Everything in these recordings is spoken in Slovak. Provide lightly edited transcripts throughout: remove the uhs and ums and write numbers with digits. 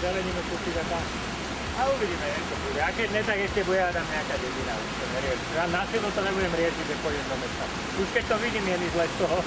zeleninu kúpiť a tak. A uvidíme, jak to bude. A keď ne, tak ešte bude tam nejaká dedina. Na sebo to nebudem riešiť, že pôjdem do mesta. Už keď to vidím, je mi zle z toho.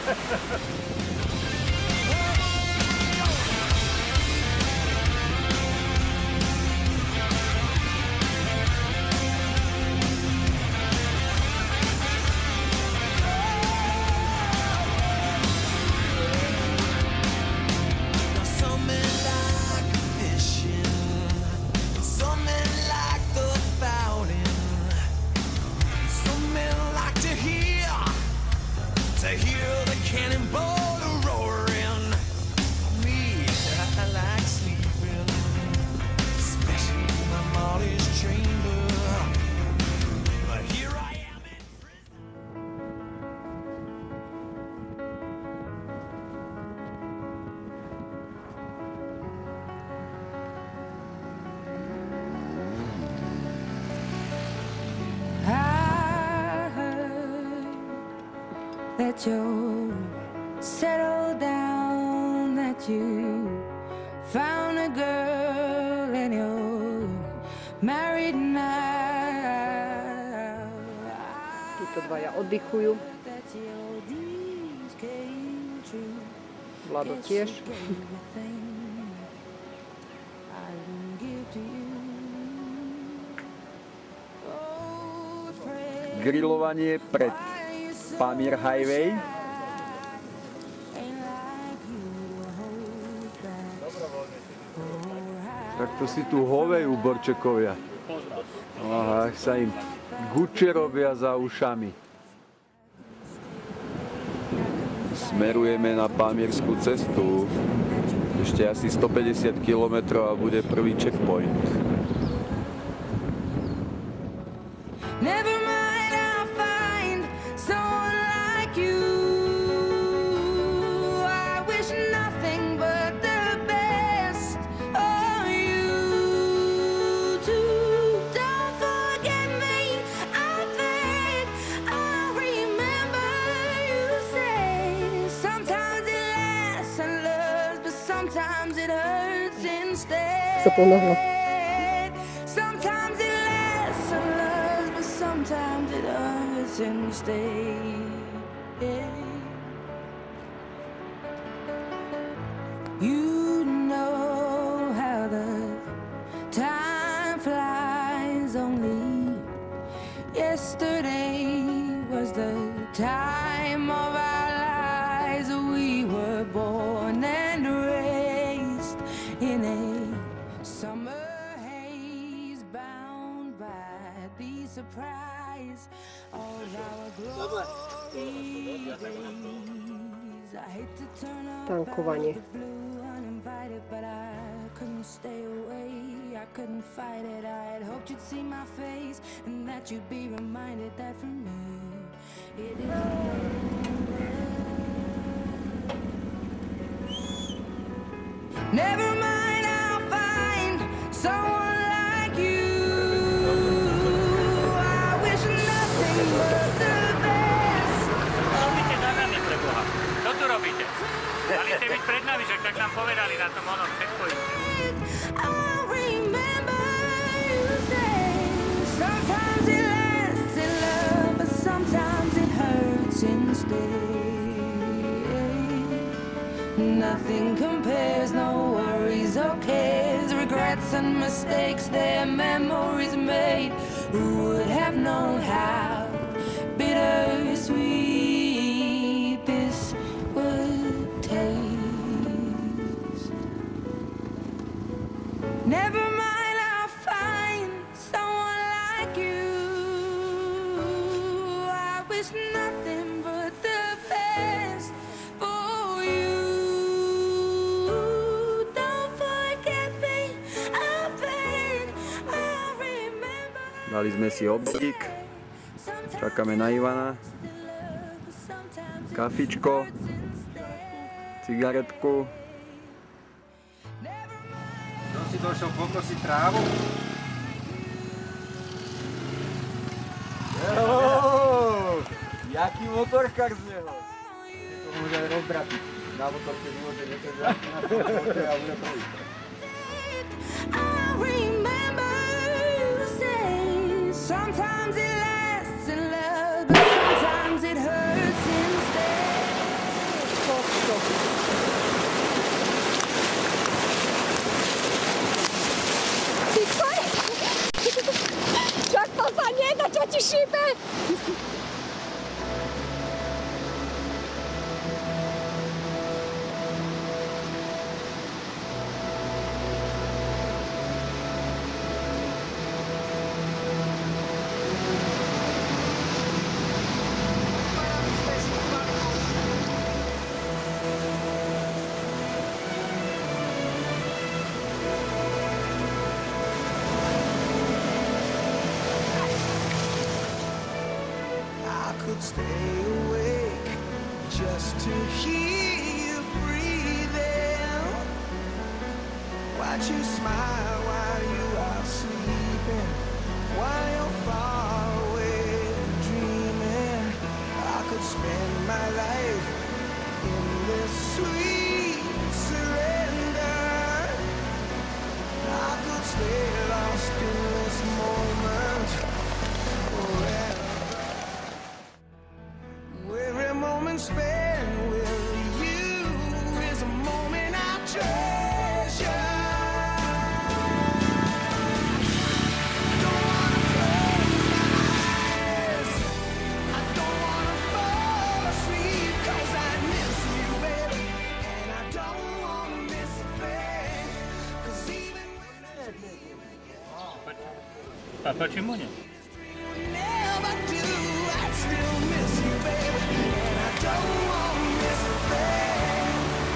That you settled down, that you found a girl and you're married now. Títo dvaja oddychujú. Vlado tiež. Grilovanie pred Pamír Highway. Tak to si tu hovejú borčekovia. Aha, sa im guče robia za ušami. Smerujeme na Pamírskú cestu. Ešte asi 150 km a bude prvý checkpoint. Sometimes it lasts and loves, but sometimes it hurts instead. You know how the time flies. Only yesterday was the time of our lives. We were born and raised in a summer haze, bound by the surprise of our glory days. I hate to turn up Tankovanie. blue uninvited, but I couldn't stay away. I couldn't fight it. I had hoped you'd see my face and that you'd be reminded that for me it is. Never mind, I'll find someone like you. I wish nothing but the best. Robíte za nami, preboha. Čo tu robíte? Mali ste byť pred nami, že tak nám povedali na tom onom checkpointe. I remember you saying sometimes it lasts in love, but sometimes it hurts instead. Nothing compares, no worries or cares, regrets and mistakes, their memories made. Who would have known how bittersweet this would taste? Never mind, I'll find someone like you. I wish nothing but the best for you. Don't forget me, I beg, I remember. Dali sme si obdík. Čakáme na Ivana. Kafičko. Cigaretku. Si došiel pokosiť trávu? Jaký motorkár z neho? To môže rozbratiť. Na motorke môže niečo zratiť, na motorke a bude prvý. Sometimes it lasts in love, but sometimes it hurts instead. Čak to sa nedá, čo ti šípe? Stay awake just to hear you breathing. Watch you smile while you are sleeping, while you're far away dreaming. I could spend my life in this sweet surrender. I could stay lost in this moment forever. Every moment spent with you is a moment I treasure. Don't wanna close my eyes. I don't wanna fall asleep 'cause I miss you, baby. And I don't wanna miss a thing. 'Cause even when I dream again, A почему нет? never do, I still miss you, baby. And I don't want to miss a thing.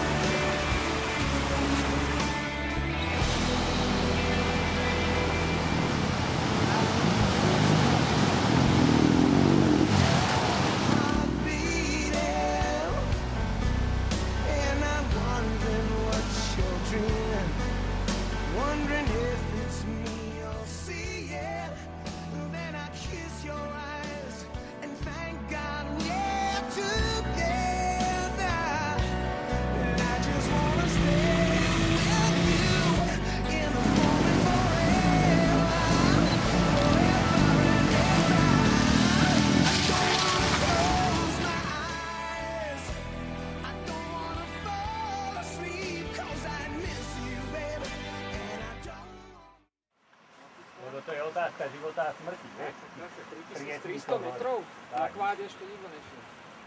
Heart beating, and I'm wondering what you're dreaming, wondering if it's me you're seeing. Then I kiss your eyes and thank God we're together. And I just wanna stay with you in the moment forever, forever and ever. I don't wanna close my eyes. I don't wanna fall asleep 'cause I miss you, baby. And I don't. Lebo to je otázka života a smrti, vieš? 300 metrov, na kváde ešte nikto nešiel.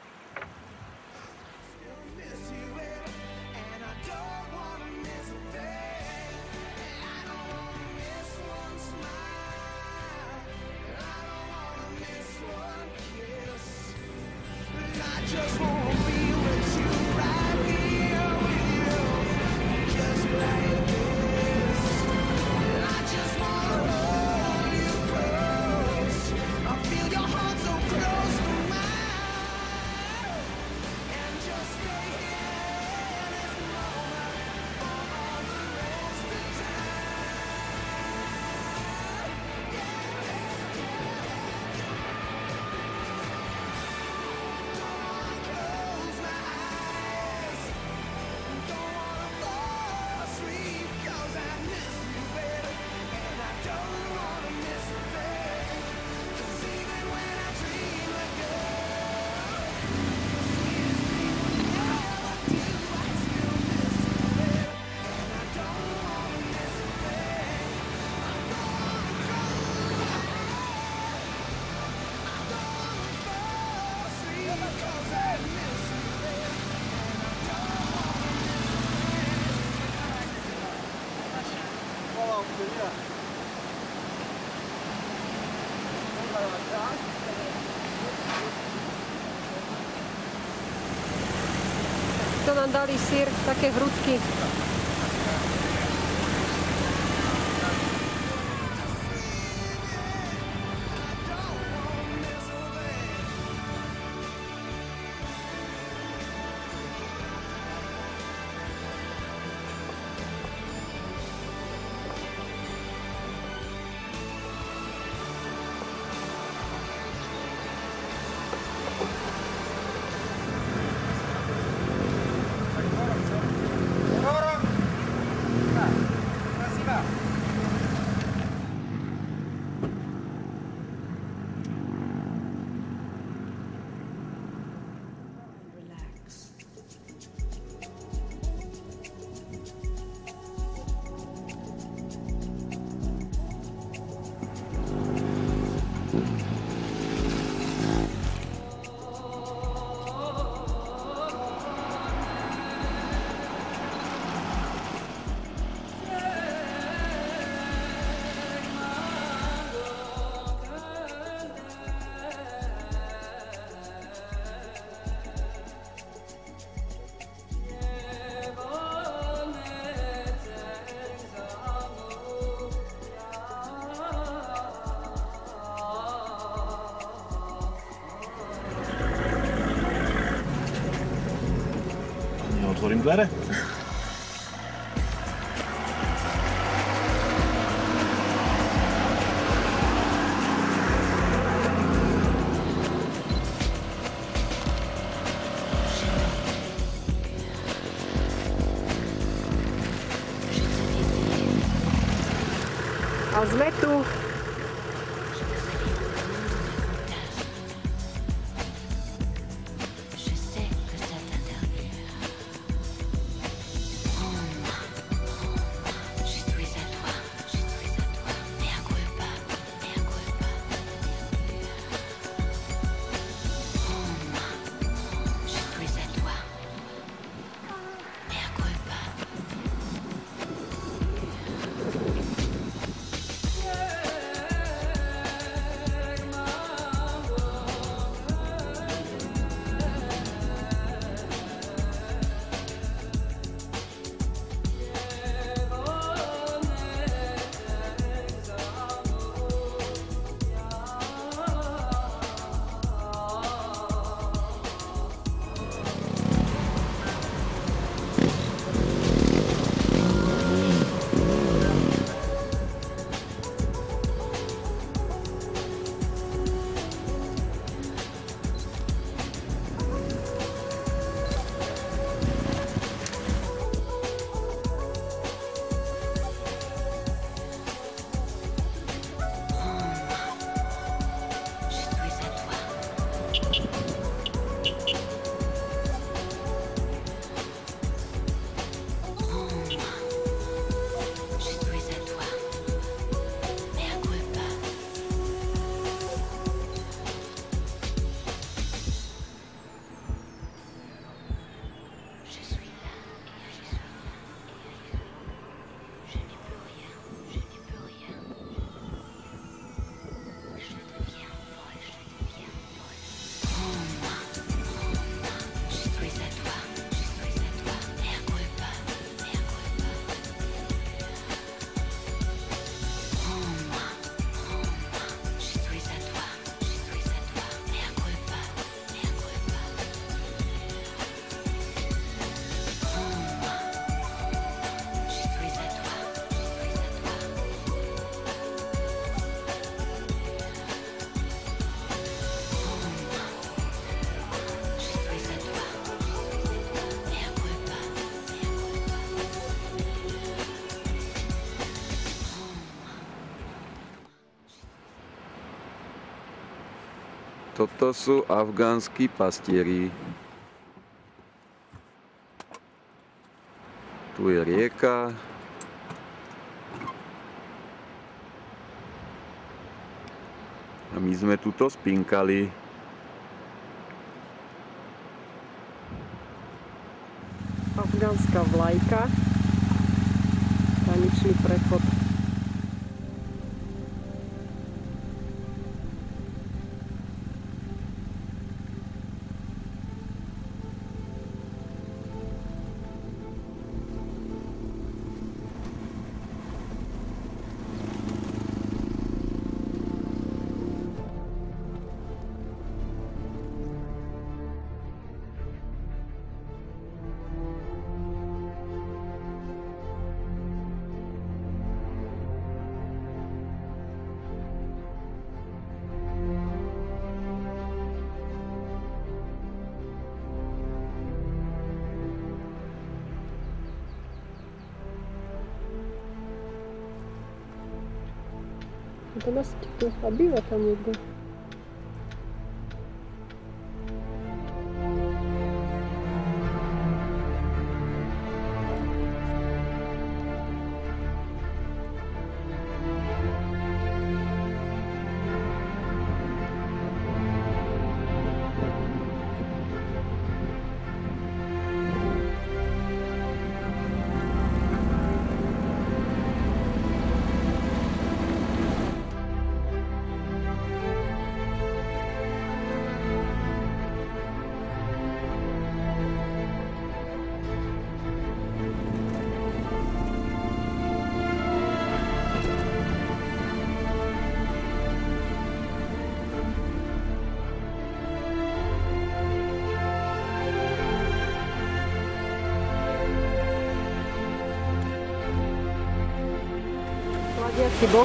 Miss you, baby, and I don't wanna miss a thing. I don't wanna miss one smile. I don't wanna miss one kiss. I just wanna be with you right here with you, just like this. I just wanna hold you close. I feel your heart so close to mine, and just stay here in this moment for all the rest of time. Don't wanna close my eyes. Don't wanna fall asleep 'cause I miss you, baby. And I don't wanna miss a thing. 'Cause even when I dream again, never do, I still miss you, baby. And I don't wanna miss a thing. I don't wanna close my eyes. I don't wanna fall asleep 'cause I miss you, baby. And I don't wanna miss a To nám dali syr, také hrudky. Motorom! Otvorím dvere. A sme tu. Je sais que ça t'interpelle. Prends-moi, je suis à toi, mea culpa, mea culpa. Prends-moi, je suis à toi, mea culpa. Toto sú afgánsky pastieri. Tu je rieka. A my sme tuto spinkali. Afgánska vlajka. Hraničný prechod. To dosť teplo. A býva tam niekto. chladiaci box.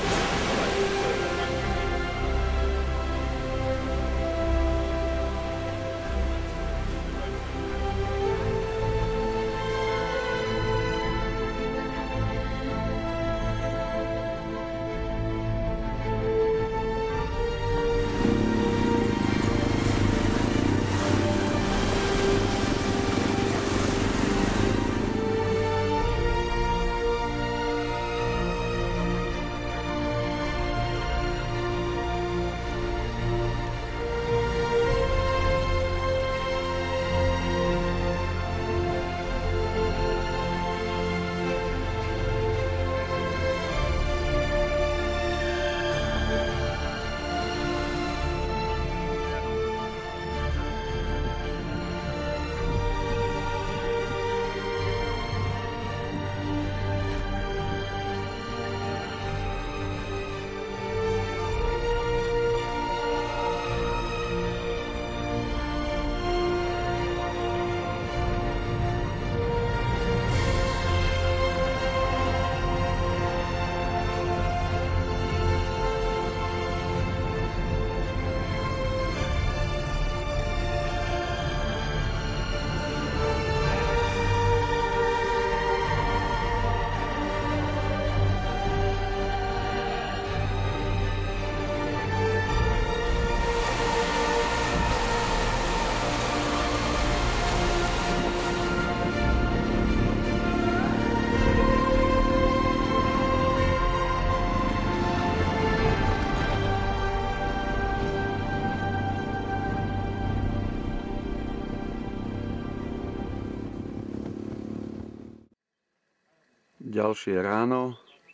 Ďalšie ráno.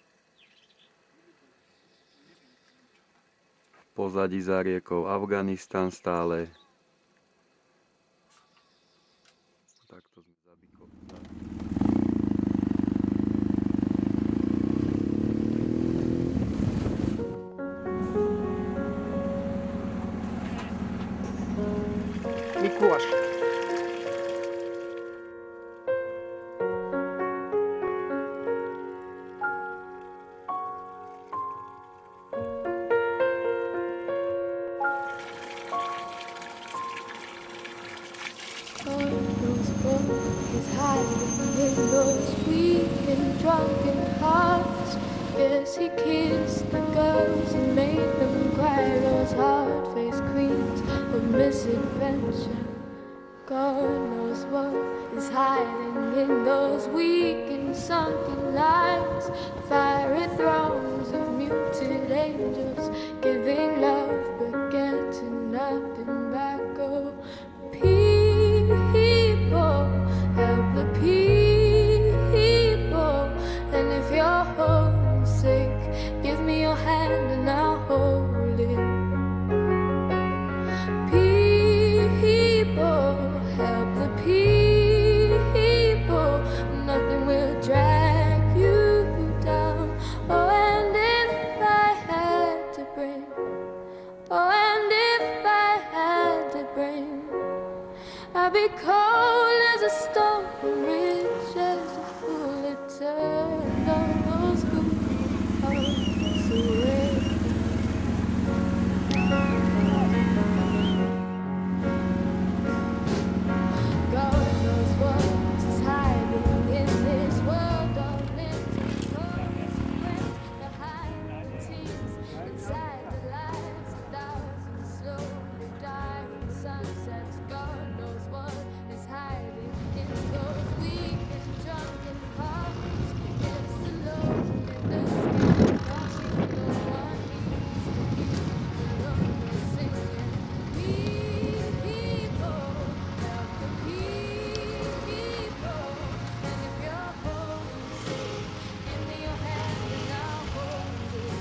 V pozadí za riekou Afganistan stále. Takto sme zabíkovali. Mikuláš. Is hiding in those weak and drunken hearts. Yes, he kissed the girls and made them cry. Those hard-faced queens of misadventure. God knows what is hiding in those weak and sunken lines. Fiery thrones of muted angels, giving love but getting nothing back. Oh, people, help the people. And if you're homesick, give me your hand and I'll hold it. People, help the people. Nothing will drag you down. Oh, and if I had to bring, oh, and if I had to bring, I'd be cold as a stone, rich as a fool. It turned all those good hearts away. God knows what is hiding in this world. All into clothes when the hiding tears inside the lives of thousands slowly dying sunsets. God knows what is hiding in those weak and drunken hearts. It's alone in the sky, nothing no one needs to be alone or singing. People, help the people. And if you're homesick, give me your hand and I'll hold it.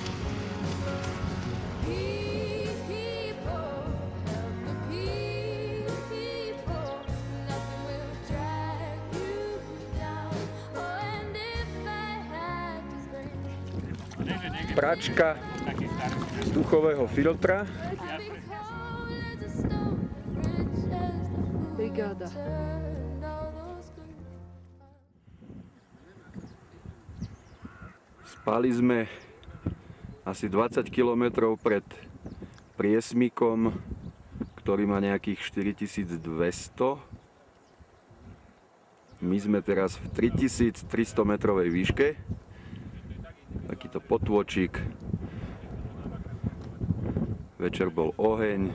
People, help the people. Nothing will drag you down. Oh, and if I had to bring, Pračka z duchového filtra. I'd be cold as a stone, rich as the fool. Brigáda. Turned all those good Spali sme asi 20 km pred priesmikom, ktorý má nejakých 4200. My sme teraz v 3300 metrovej výške. Takýto potôčik. Večer bol oheň.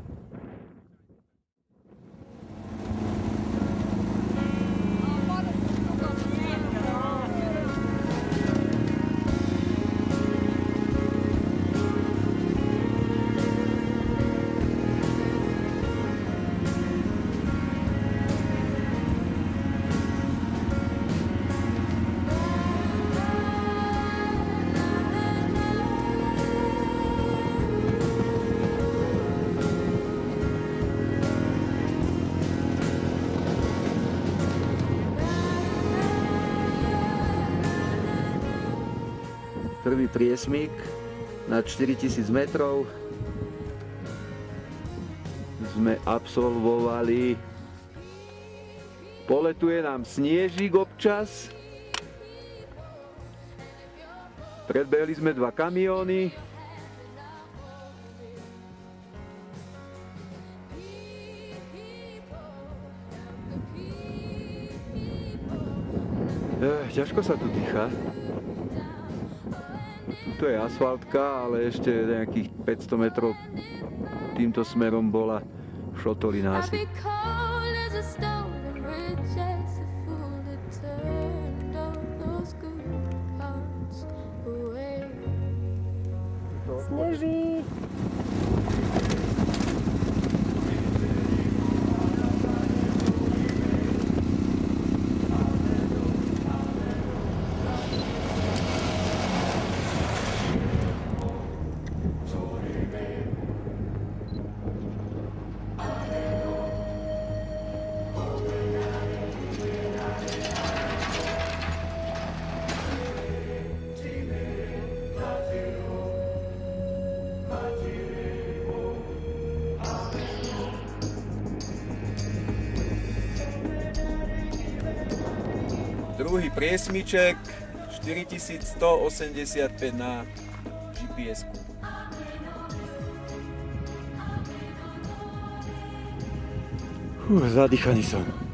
Prvý priesmik nad 4000 metrov sme absolvovali. Poletuje nám sniežik občas. Predbehli sme 2 kamióny. Ťažko sa tu dýcha. Tuto je asfaltka, ale ešte nejakých 500 metrov týmto smerom bola šotolina asi. Sneží! Druhý priesmiček, 4185 na GPS-ku. Zadýchaný som.